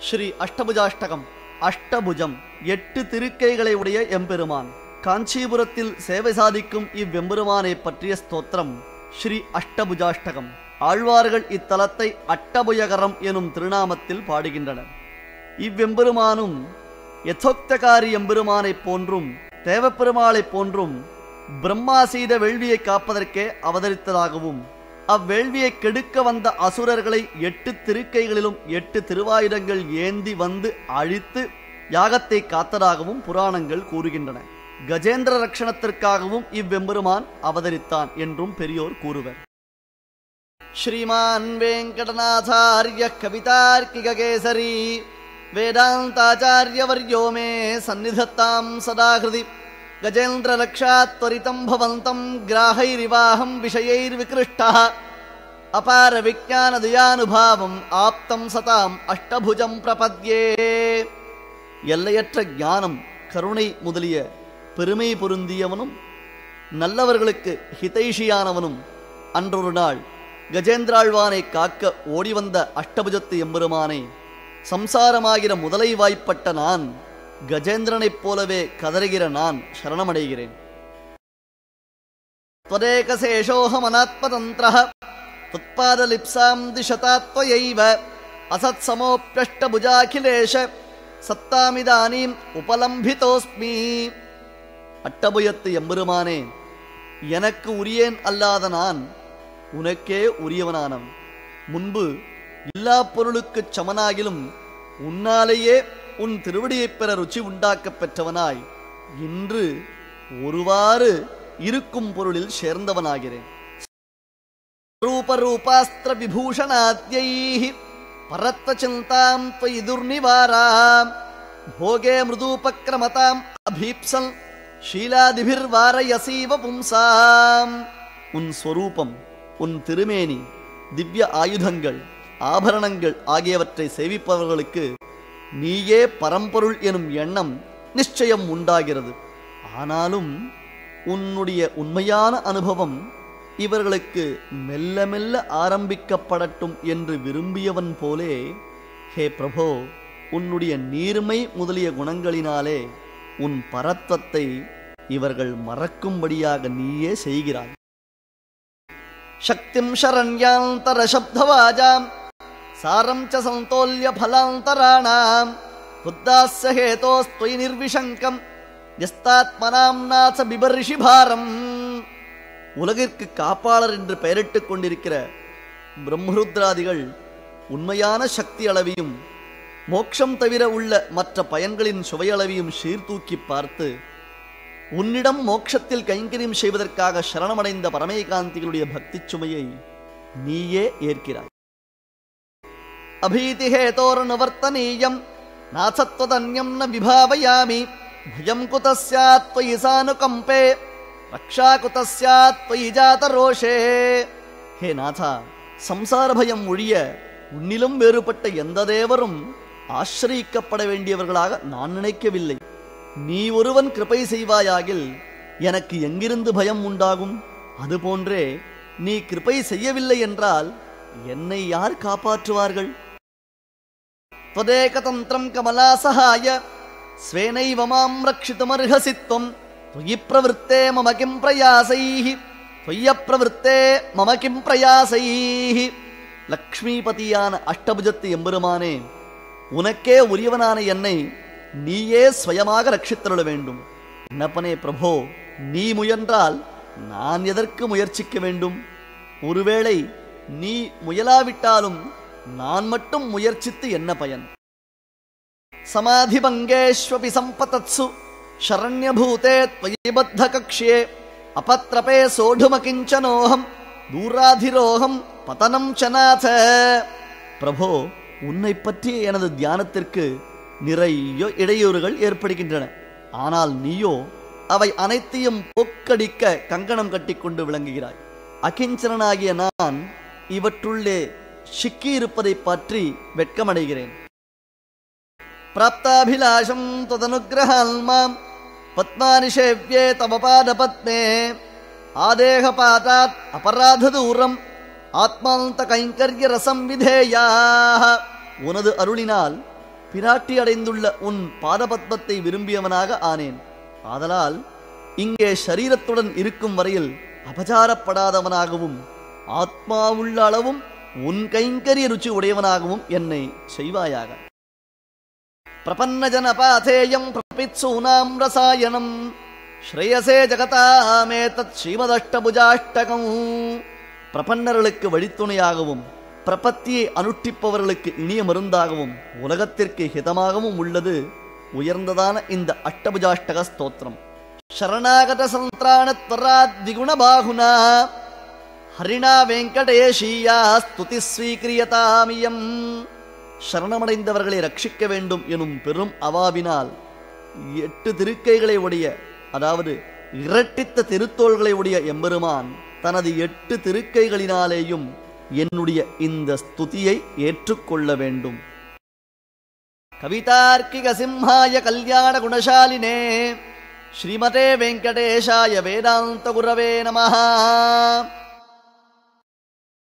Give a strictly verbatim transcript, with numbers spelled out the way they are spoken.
ஸ்ரீ அஷ்டபுஜாஷ்டகம். அஷ்டபுஜம் எட்டு திருக்கைகளை உடைய எம்பெருமான். காஞ்சிபுரத்தில் சேவை சாதிக்கும் இவ்வெம்பெருமானை பற்றிய ஸ்தோத்திரம் ஸ்ரீ அஷ்டபுஜாஷ்டகம். ஆழ்வார்கள் இத்தலத்தை அட்டபுயகரம் எனும் திருநாமத்தில் பாடுகின்றனர். இவ்வெம்பெருமானும் யதோக்தகாரி எம்பெருமானைப் போன்றும் தேவப்பெருமாளைப் போன்றும் பிரம்மா செய்த வேள்வியை காப்பதற்கே அவதரித்ததாகவும் அவ்வேள்வியை கெடுக்க வந்த அசுரர்களை எட்டு திருக்கைகளிலும் எட்டு திருவாயுதங்கள் ஏந்தி வந்து அழித்து யாகத்தை காத்ததாகவும் புராணங்கள் கூறுகின்றன. கஜேந்திர ரக்ஷணத்திற்காகவும் இவ்வெம்பெருமான் அவதரித்தான் என்றும் பெரியோர் கூறுவர். ஸ்ரீமான் வெங்கடநாதார்ய கவிதார்க்கிகேசரி வேதாந்தாச்சாரியவர்யோ மே சந்நிதத்தாம் சதாகிருதி. கஜேந்திர ரக்ஷாத்வரிதம் பவந்தம் கிராஹைரிவாஹம் விஷயைர்விக்ருஷ்டः அபார விஞ்ஞான தயானுபாவம் ஆப்தம் சதாம் அஷ்டபுஜம் பிரபத்யே. எல்லையற்ற ஞானம் கருணை முதலிய பெருமை பொருந்தியவனும் நல்லவர்களுக்கு ஹிதைஷியானவனும் அன்றொரு நாள் கஜேந்திராழ்வானை காக்க ஓடிவந்த அஷ்டபுஜத்து எம்பெருமானை சம்சாரமாகிற முதலை வாய்ப்பட்ட நான், கஜேந்திரனைப் போலவே கதறுகிற நான் சரணமடைகிறேன். त्वदेकशेषोऽहमनात्मतन्त्रः त्वत्पादलिप्सां दिशतात्वयैव असत्समोऽप्यष्टभुजाखिलेश सत्तामिदानीम् उपलम्भितोऽस्मि. அட்டபுயத்து எம்பெருமானே, எனக்கு உரியேன் அல்லாத நான் உனக்கே உரியவனானவன். முன்பு எல்லா பொருளுக்குச் சமனாகிலும் உன்னாலேயே உன் திருவடியைப் பெற ருச்சி உண்டாக்கப் பெற்றவனாய் இன்று ஒருவாறு இருக்கும் பொருளில் சேர்ந்தவனாகிறேன். ரூபரூபாஸ்திர விபூஷணாத்யைஹி பரத்வ சிந்தாம் த்வயி துர்நிவாராம் போகே மிருதூபக்ரமதாம் அபீப்சல் ஷீலாதிபிர்வாரயசீவ பும்சாம். உன் ஸ்வரூபம், உன் திருமேனி, திவ்ய ஆயுதங்கள், ஆபரணங்கள் ஆகியவற்றை சேவிப்பவர்களுக்கு நீயே பரம்பொருள் எனும் எண்ணம் நிச்சயம் உண்டாகிறது. ஆனாலும் உன்னுடைய உண்மையான அனுபவம் இவர்களுக்கு மெல்ல மெல்ல ஆரம்பிக்கப்படட்டும் என்று விரும்பியவன் போலே, ஹே பிரபோ, உன்னுடைய நீர்மை முதலிய குணங்களினாலே உன் பரத்வத்தை இவர்கள் மறக்கும்படியாக நீயே செய்கிறாய். சக்திம் சரண்யாந்தர சப்தவாஜாம் சாரம் ச சந்தோல்ய பலாந்தராணாம் புத்தாஸ்ய ஹேதோஸ்த்வயி நிர்விசங்கம் யஸ்தாத்மனாம் நாச பிபர்ஷி பாரம். உலகிற்கு காப்பாளர் என்று பெயரிட்டுக் கொண்டிருக்கிற பிரம்மருத்ராதிகள் உண்மையான சக்தி அளவையும் மோட்சம் தவிர உள்ள மற்ற பயன்களின் சுவையளவையும் சீர்தூக்கி பார்த்து உன்னிடம் மோட்சத்தில் கைங்கரியம் செய்வதற்காக சரணமடைந்த பரமேகாந்திகளுடைய பக்தி சுமையை நீயே ஏற்கிறாய். அபீதி ஹேதோர்னுவர்த்தனீயம் நாசத்வதன்யம் ந விபாவயாமி பயம் குதஸ்யாத் த்வயி சானுகம்பே ரக்ஷா குதஸ்யாத் த்வயி ஜாதரோஷே. ஹே நாதா, சம்சார பயம் ஒழிய உன்னிலும் வேறுபட்ட எந்த தேவரும் ஆசிரியிக்கப்பட வேண்டியவர்களாக நான் நினைக்கவில்லை. நீ ஒருவன் கிருபை செய்வாயாகில் எனக்கு எங்கிருந்து பயம் உண்டாகும்? அதுபோன்றே நீ கிருபை செய்யவில்லை என்றால் என்னை யார் காப்பாற்றுவார்கள்? त्वदेकतन्त्रं कमलासहाय स्वेनैव मां रक्षितुमर्हसि त्वं त्वयि प्रवृत्ते मम किं प्रयासैः त्वय्यप्रवृत्ते मम किं प्रयासैः. லக்ஷ்மிபதியான அஷ்டபுஜத்து எம்பெருமானே, உனக்கே உரியவனான என்னை நீயே ஸ்வயமாக ரட்சித்தருள வேண்டும். என்னப்பனே பிரபோ, நீ முயன்றால் நான் எதற்கு முயற்சிக்க வேண்டும்? ஒருவேளை நீ முயலாவிட்டாலும் நான் மட்டும் முயற்சித்து என்ன பயன்? சமாதி பங்கேஷ்வபி சம்பதத்சு சரண்யபூதே த்வயி பத்த கக்ஷ்யே அபத்ரபே சோடுமகிஞ்சனோஹம் தூராதிரோகம் பதனம் சநாத. பிரபோ, உன்னை பற்றிய எனது தியானத்திற்கு நிறைய இடையூறுகள் ஏற்படுகின்றன. ஆனால் நீயோ அவை அனைத்தையும் போக்கடிக்க கங்கணம் கட்டிக்கொண்டு விளங்குகிறாய். அகிஞ்சனாகிய நான் இவற்றுள்ளே சிக்கியிருப்பதை பற்றி வெட்கமடைகிறேன். பிராப்தாபிலாஷம் ததனுக்ரஹால்மாம் பத்மானிஷேவ்யே தவ பாதபத்மே ஆதேகபாதாத் அபராத தூரம் ஆத்மாந்த கைங்கர்ய ரசம் விதேயாக. உனது அருளினால் பிராட்டி அடைந்துள்ள உன் பாதபத்மத்தை விரும்பியவனாக ஆனேன். ஆதலால் இங்கே ஷரீரத்துடன் இருக்கும் வரையில் அபச்சாரப்படாதவனாகவும் ஆத்மாவுள்ள அளவும் உன் கைங்கரிய ருச்சி உடையவனாகவும் என்னை செய்வாயாக. பிரபன்ன ஜனபாதேயம் பிரபித்சூனாம் ரசாயனம் ஸ்ரேயசே ஜகதாமேதத் ஸ்ரீமதஷ்டபுஜாஷ்டகம். பிரபன்னர்களுக்கு வழித்துணையாகவும் பிரபத்தியை அனுஷ்டிப்பவர்களுக்கு இனிய மருந்தாகவும் உலகத்திற்கு ஹிதமாகவும் உள்ளது உயர்ந்ததான இந்த அஷ்டபுஜாஷ்டக ஸ்தோத்திரம். சரணாகத சந்திராணத்வராத் திகுணபாகுனா ஹரிணா வெங்கடேஷீயா ஸ்துதி ஸ்வீகிரியதாமியம். சரணமடைந்தவர்களை ரட்சிக்க வேண்டும் எனும் பெரும் அவாவினால் எட்டு திருக்கைகளை உடைய, அதாவது இரட்டித்த திருத்தோள்களை உடைய எம்பெருமான் தனது எட்டு திருக்கைகளினாலேயும் என்னுடைய இந்த ஸ்துதியை ஏற்றுக்கொள்ள வேண்டும். கவிதார்க்கிக சிம்ஹாய கல்யாண குணசாலினே ஸ்ரீமதே வெங்கடேஷாய வேதாந்த குரவே நமஹ.